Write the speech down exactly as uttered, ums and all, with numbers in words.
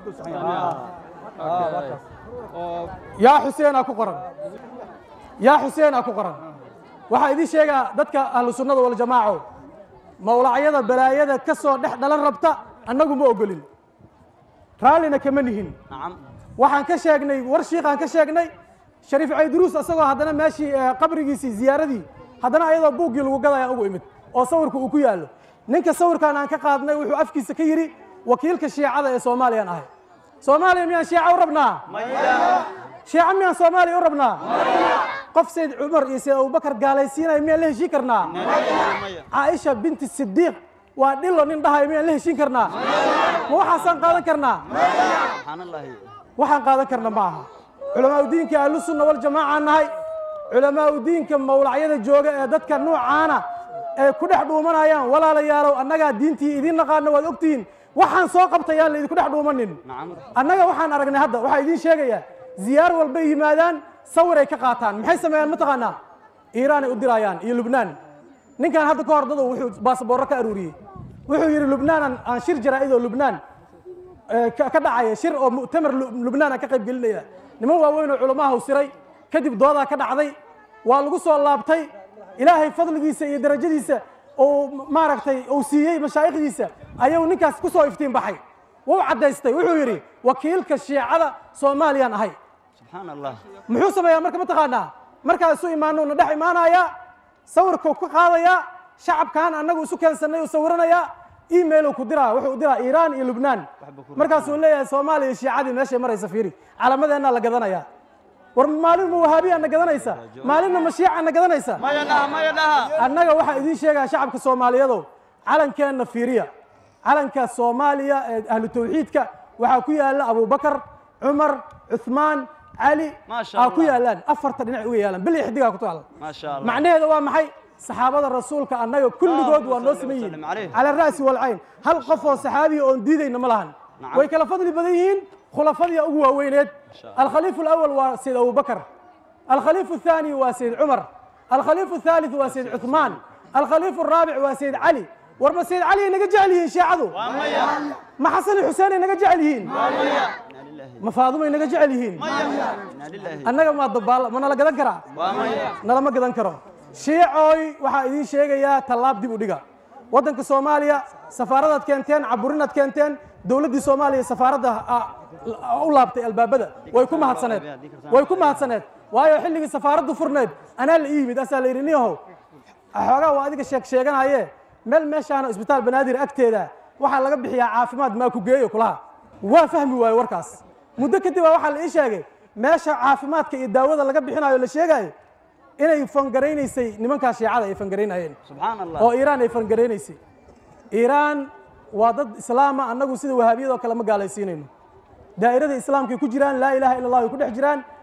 yaa xuseen aa ku qoran yaa xuseen aa ku qoran waxaa idin sheegaa dadka ahlu sunnada waljamaaco mawlacyada balaayada ka soo dhex dhalan rabta annagu ma ogolin raallina kama nihin waxaan ka sheegnay war shiikaan ka sheegnay shariif cayduruus asagoo haddana meeshii qabrigiisii ziyaaradii haddana ayadoo buuggii lagu gadayaan ugu imid oo sawirka uu ku yaallo ninka sawirkaan aan ka qaadnay wuxuu afkiisa ka yidhi wakiilka shiicada ee soomaaliyaan ahay soomaaliya miyaan shiica u rabnaa shiica miyaan soomaaliya u rabnaa qof sayd cumar iyo sayd abubakar gaalaysiinaya miyaan la heshiin karnaa caaisha binti sidiiq waa dhilo nin dhahayo miyaan la heshiin karnaa ma waxaasaan qaadan karnaa waxaan qaadan karna ma aha culamaau diinka ahlu sunna waljamaaca nahay culamaau diinka mawlacyada jooga ee dadka noocaana ay ku dhex dhuumanayaan walaalayaalow annagaa diintii idiin naqaano waad ogtihiin waxaan soo qabtayaan la idinku dhex dhuumanin annaga waxaan aragnay hadda waxaa idiin sheegayaa ziyaar walbay yimaadaan sawiray ka qaataan maxay sameeyaan mataqaanaa iiraanay u dirayaan iyo lubnaan ninkan hadda ka hor dadu wuxuu baasaboorro ka aruuriyey wuxuu yidhi lubnaan aan shir jaraa'idoo lubnaan ka dhacaya shir oo mu'tamar lubnaan aan ka qayb gelinaya niman waaweyn oo culamaha u siray kadib doodaa ka dhacday waa lagu soo laabtay ilaahay fadligiisa iyo darajadiisa uu maaragtay uu siiyey mashaayikhdiisa ayuu ninkaas ku soo iftiin baxay wuu caddaystay wuxuu yidhi wakiilka shiicada soomaaliyaan ahay subxaan allah muxuu sameeyaa marka mataqaanaa markaa isu imaano na dhex imaanayaa sawirkuu ka qaadayaa shacabkan annagu isu keensannay uu sawiranayaa email uu ku diraa wuxuu diraa iiraan iyo lubnaan markaasuu leeyahay soomaaliya iyo shiicadii meeshay maraysa fiiri calaamadeennaa la gadanayaa war maalin ma wahaabiyaa na gadanaysa maalinna ma shiica na gadanaysa annaga waxaa idiin sheegaya shacabka soomaaliyeedow calankeenna fiiriya calanka soomaaliya ee ahlu tawxiidka waxaa ku yaalla abubakar cumar cuthmaan cali aa ku yaallaan afarta dhinac uga yaalaan bil ixdigaa ku taala macnaheeda waa maxay saxaabada rasuulka annaga kulligood waa noo siman yihiin cala ra'si walcayn hal qof oo saxaabiya oon diidayna ma lahan way kala fadli badan yihiin khulafadii ugu waaweyneed alkhaliifu alawal waa sayd abubakar alkhaliifu الثاني waa sayd cumar alkhaliifu الثالث waa sayd cuثmaan alkhaliifu الرaabic waa sayd cali war ma sayd cali naga jecel yihiin shiicadu ma xasan iyo xuseen naga jecel yihiin ma faadumay naga jecel yihiin annaga ma dabaal ma nala gadan karaa nalama gadan karo shiicooy waxaa idiin sheegayaa tallaab dib u dhiga waddanka soomaaliya safaaradaad keenteen caburinaad keenteen dowladdii soomaaliya safaaradda u laabtay albaabada way ku mahadsaneed way ku mahadsaneed waayo xilligii safaaraddu furneed anaa la ii yimid asaa la yidhi niyahow xoogaa waa adiga sheeg sheeganaye meel meeshaana isbitaal banaadir agteeda waxaa laga bixiyaa caafimaad maa ku geeyo kulaha waa fahmi waayo warkaas muddo kadib baa waxaa la ii sheegay meesha caafimaadka iyo daawada laga bixinayo la sheegayo inay fangaraynaysay nimankaa shiicada ay fangaraynayeen oo iiraan ay fangaraynaysay iiraan waa dad islaama annagu sida wahaabiyadoo kale ma gaalaysiinayno daa'irada islaamkay ku jiraan laa ilaha illa allah ay ku dhex jiraan